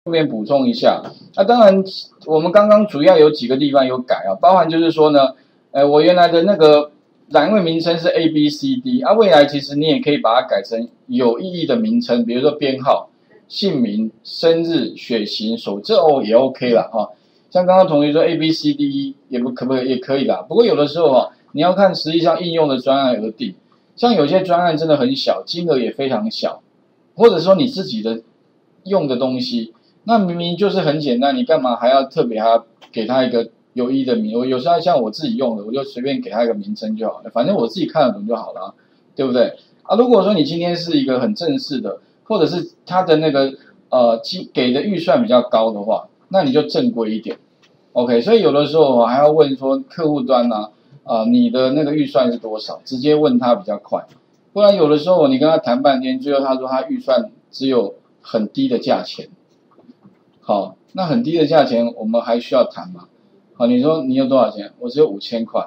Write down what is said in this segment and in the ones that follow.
这边补充一下。那当然，我们刚刚主要有几个地方有改啊，包含就是说呢，我原来的那个栏位名称是 A B C D 啊，未来其实你也可以把它改成有意义的名称，比如说编号、姓名、生日、血型、手这也 OK 啦哈。像刚刚同学说 A B C D 也可以啦，不过有的时候你要看实际上应用的专案而定。像有些专案真的很小，金额也非常小，或者说你自己的用的东西。那明明就是很简单，你干嘛还要特别给他一个有意义的名？我有时候像我自己用的，我就随便给他一个名称就好了，反正我自己看得懂就好了，对不对？啊，如果说你今天是一个很正式的，或者是他的那个给的预算比较高的话，那你就正规一点 ，OK。所以有的时候我还要问说客户端你的那个预算是多少？直接问他比较快，不然有的时候你跟他谈半天，最后他说他预算只有很低的价钱。好，那很低的价钱，我们还需要谈吗？好，你说你有多少钱？我只有5000块，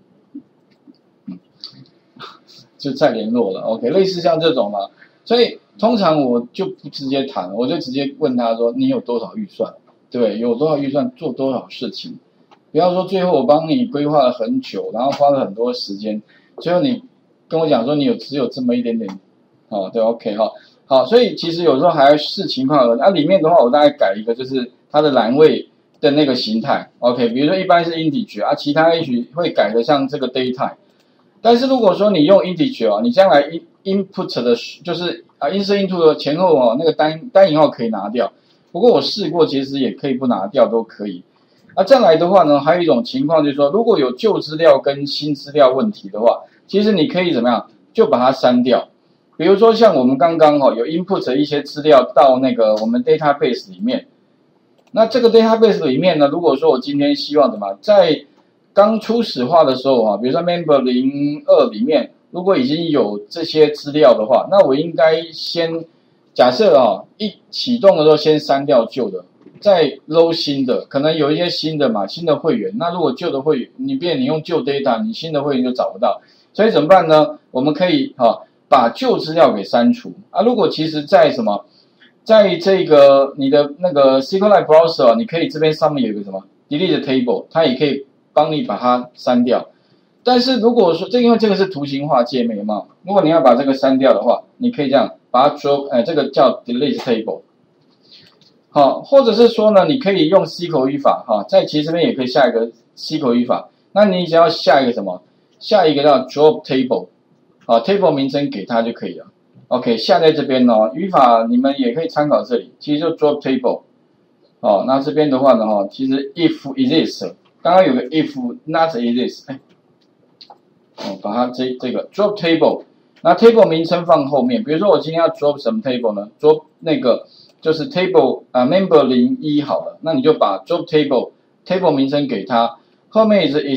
就再联络了。OK， 类似像这种嘛，所以通常我就不直接谈，我就直接问他说你有多少预算？对，有多少预算做多少事情？不要说最后我帮你规划了很久，然后花了很多时间，最后你跟我讲说你只有这么一点点，对 ，OK 哈。好，所以其实有时候还要视情况而定。里面的话，我大概改一个，就是它的栏位的那个形态 ，OK。比如说一般是 integer 其他也许会改的像这个 data。但是如果说你用 integer 你将来 input 的就是insert into 的前后那个单引号可以拿掉。不过我试过，其实也可以不拿掉都可以。再来的话呢，还有一种情况就是说，如果有旧资料跟新资料问题的话，其实你可以怎么样，就把它删掉。比如说像我们刚刚有 input 一些资料到那个我们 database 里面，那这个 database 里面呢，如果说我今天希望怎么在刚初始化的时候比如说 member 02里面，如果已经有这些资料的话，那我应该先假设一启动的时候先删掉旧的，再 load 新的，可能有一些新的嘛，新的会员。那如果旧的会员，你用旧 data， 你新的会员就找不到，所以怎么办呢？我们可以把旧资料给删除如果其实在在这个你的那个 SQLite Browser 你可以这边上面有一个什么 Delete Table， 它也可以帮你把它删掉。但是如果说因为这个是图形化界面嘛，如果你要把这个删掉的话，你可以这样把它这个叫 Delete Table。好，或者是说呢，你可以用 C 口语法在其实这边也可以下一个 C 口语法。那你只要下一个什么？下一个叫 Drop Table。table 名称给它就可以了。OK， 下在这边语法你们也可以参考这里，其实就 drop table。那这边的话呢其实 if exists， 刚刚有个 if not exists， 把它这个 drop table， 那 table 名称放后面，比如说我今天要 drop 什么 table 呢 ？drop 那个就是 table member 01好了，那你就把 drop table 名称给它，后面是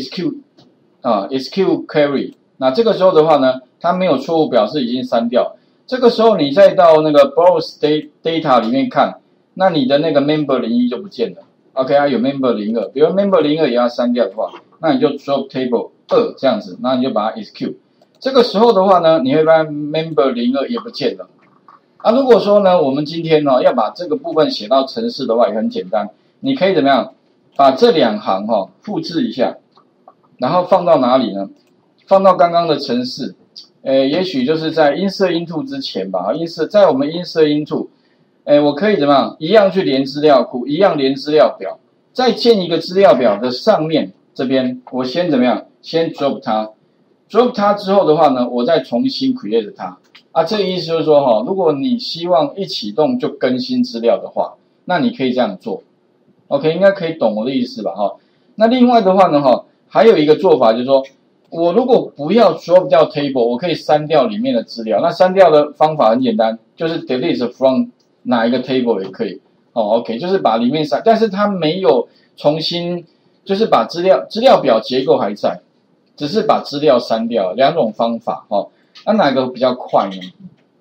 execute query。那这个时候的话呢，它没有错误表示已经删掉。这个时候你再到那个 browse data 里面看，那你的那个 member 01就不见了。OK， 有 member 02，比如 member 02也要删掉的话，那你就 drop table 2这样子，那你就把它 execute。这个时候的话呢，你会发现 member 02也不见了。如果说呢，我们今天要把这个部分写到程式的话，也很简单，你可以怎么样？把这2行复制一下，然后放到哪里呢？放到刚刚的程式，也许就是在 insert into 之前吧。在我们 insert into，我可以怎么样？一样去连资料库，一样连资料表，再建一个资料表的上面这边，我先怎么样？先 drop 它 ，drop 它之后的话呢，我再重新 create 它。这个意思就是说如果你希望一启动就更新资料的话，那你可以这样做。OK， 应该可以懂我的意思吧？那另外的话呢还有一个做法就是说，我如果不要 drop 掉 table， 我可以删掉里面的资料。那删掉的方法很简单，就是 delete from 哪一个 table 也可以。OK， 就是把里面删，但是它没有重新，就是把资料表结构还在，只是把资料删掉，2种方法那哪个比较快呢？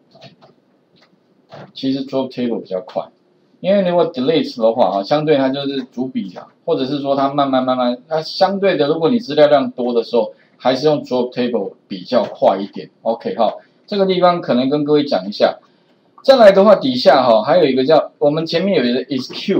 其实 drop table 比较快，因为如果 delete 的话相对它就是逐笔或者是说它慢慢，它相对的，如果你资料量多的时候，还是用 drop table 比较快一点。OK 这个地方可能跟各位讲一下， 再来的话，底下还有一个叫我们前面有一个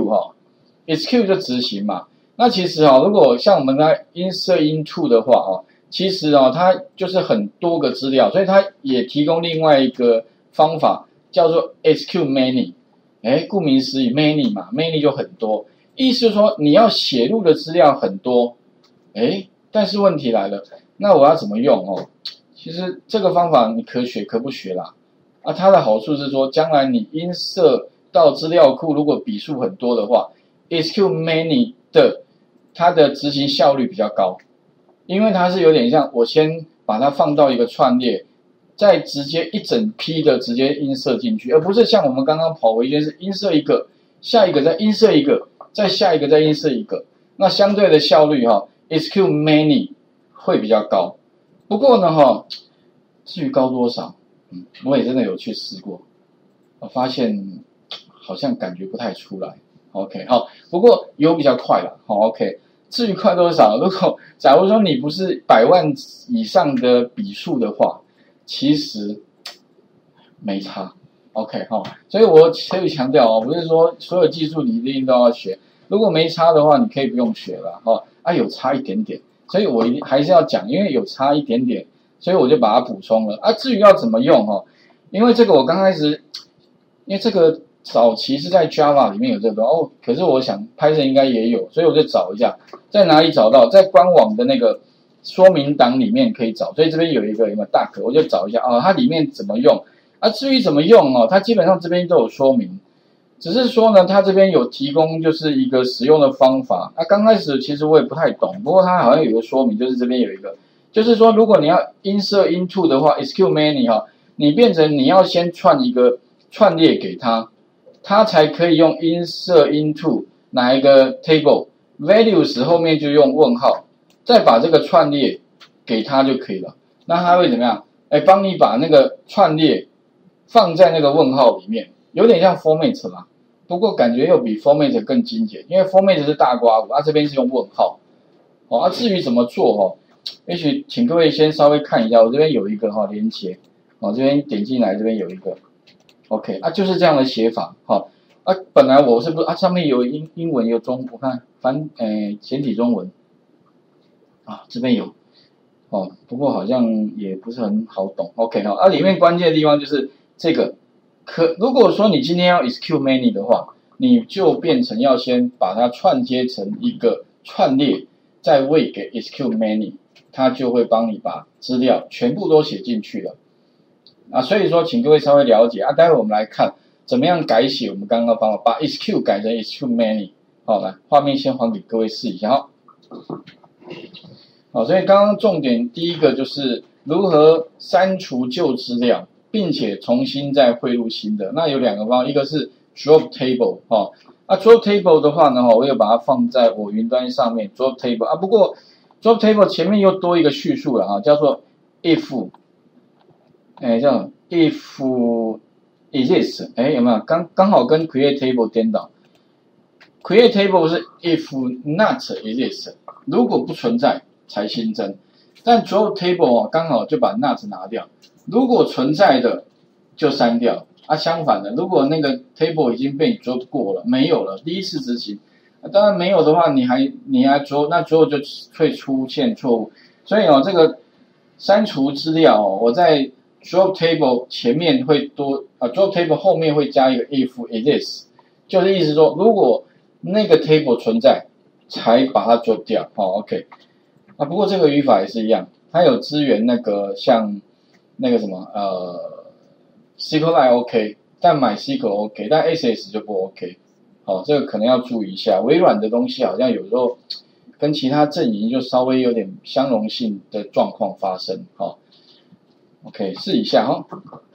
execute execute 就执行嘛。那其实如果像我们在 insert into 的话其实它就是很多个资料，所以它也提供另外一个方法叫做 execute many。顾名思义 many 嘛 ，many 就很多，意思是说你要写入的资料很多。但是问题来了，那我要怎么用其实这个方法你可学可不学啦。它的好处是说，将来你insert到资料库，如果笔数很多的话 ，execute many 的它的执行效率比较高，因为它是有点像我先把它放到一个串列，再直接一整批的直接insert进去，而不是像我们刚刚跑回圈是insert一个，下一个再insert一个，再下一个再insert一个，那相对的效率execute many 会比较高。不过呢至于高多少，我也真的有去试过，我发现好像感觉不太出来。OK， 好，不过有比较快了。OK， 至于快多少，如果假如说你不是100万以上的笔数的话，其实没差。OK， 所以我可以强调不是说所有技术你一定都要学，如果没差的话，你可以不用学了有差一点点，所以我一定还是要讲，因为有差一点点。所以我就把它补充了至于要怎么用因为这个我刚开始，因为这个早期是在 Java 里面有这个可是我想 Python 应该也有，所以我就找一下，在哪里找到，在官网的那个说明档里面可以找，所以这边有没有 Duck， 我就找一下它里面怎么用至于怎么用它基本上这边都有说明，只是说呢，它这边有提供就是一个使用的方法。刚开始其实我也不太懂，不过它好像有一个说明，就是这边有一个。就是说，如果你要 insert into 的话 ，execute many 你变成你要先串一个串列给它，它才可以用 insert into 哪一个 table values 后面就用问号，再把这个串列给它就可以了。那它会怎么样？帮你把那个串列放在那个问号里面，有点像 format 啦，不过感觉又比 format 更精简，因为 format 是大括弧，这边是用问号。至于怎么做也许请各位先稍微看一下，我这边有一个连接，这边点进来，这边有一个 ，OK， 就是这样的写法，本来我是不上面有英文有中，我看简体中文，这边有，不过好像也不是很好懂 ，OK 里面关键的地方就是这个，如果说你今天要 execute many 的话，你就变成要先把它串接成一个串列，再喂给 execute many。它就会帮你把资料全部都写进去了所以说请各位稍微了解待会我们来看怎么样改写我们刚刚的方法，把 execute 改成 execute many。来，画面先还给各位试一下所以刚刚重点第一个就是如何删除旧资料，并且重新再汇入新的。那有2个方法，一个是 drop table drop table 的话呢我有把它放在我云端上面 drop table 不过drop table 前面又多一个叙述了叫做 if， 叫 if exists， 有没有刚好跟 create table 颠倒 ？create table 是 if not exists， 如果不存在才新增，但 drop table 刚好就把 not 拿掉，如果存在的就删掉相反的，如果那个 table 已经被你 drop 过了，没有了，第一次执行。当然没有的话，你还drop，那之后就会出现错误。所以这个删除资料我在 drop table 前面会多drop table 后面会加一个 if exists， 就是意思说如果那个 table 存在才把它 drop 掉OK。不过这个语法也是一样，它有支援那个像那个什么SQLite OK， 但 MySQL OK， 但 SS 就不 OK。这个可能要注意一下，微软的东西好像有时候跟其他阵营就稍微有点相容性的状况发生OK， 试一下